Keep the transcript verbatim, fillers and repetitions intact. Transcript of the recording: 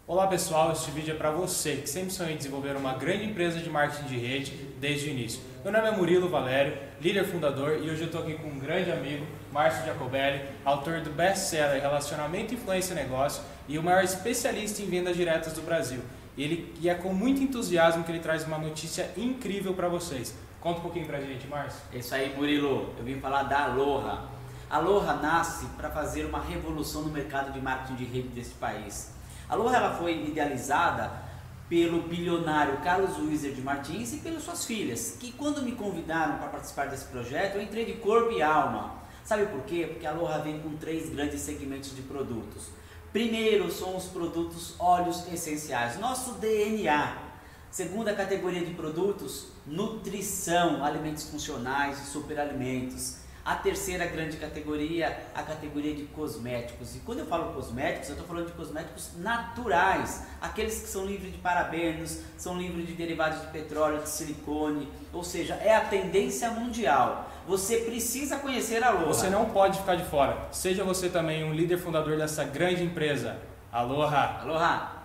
Olá pessoal, este vídeo é para você que sempre sonhou em desenvolver uma grande empresa de marketing de rede desde o início. Meu nome é Murilo Valério, líder fundador, e hoje eu estou aqui com um grande amigo, Márcio Jacobelli, autor do best-seller Relacionamento, Influência e Negócio e o maior especialista em vendas diretas do Brasil. E, ele, e é com muito entusiasmo que ele traz uma notícia incrível para vocês. Conta um pouquinho para a gente, Márcio. É isso aí, Murilo. Eu vim falar da Aloha. A Aloha nasce para fazer uma revolução no mercado de marketing de rede desse país. A Aloha ela foi idealizada pelo bilionário Carlos Wizard Martins e pelas suas filhas, que quando me convidaram para participar desse projeto, eu entrei de corpo e alma. Sabe por quê? Porque a Aloha vem com três grandes segmentos de produtos. Primeiro são os produtos óleos essenciais, nosso D N A. Segunda categoria de produtos, nutrição, alimentos funcionais e superalimentos. A terceira grande categoria, a categoria de cosméticos. E quando eu falo cosméticos, eu estou falando de cosméticos naturais, aqueles que são livres de parabenos, são livres de derivados de petróleo, de silicone, ou seja, é a tendência mundial. Você precisa conhecer a Aloha. Você não pode ficar de fora. Seja você também um líder fundador dessa grande empresa. Aloha! Aloha!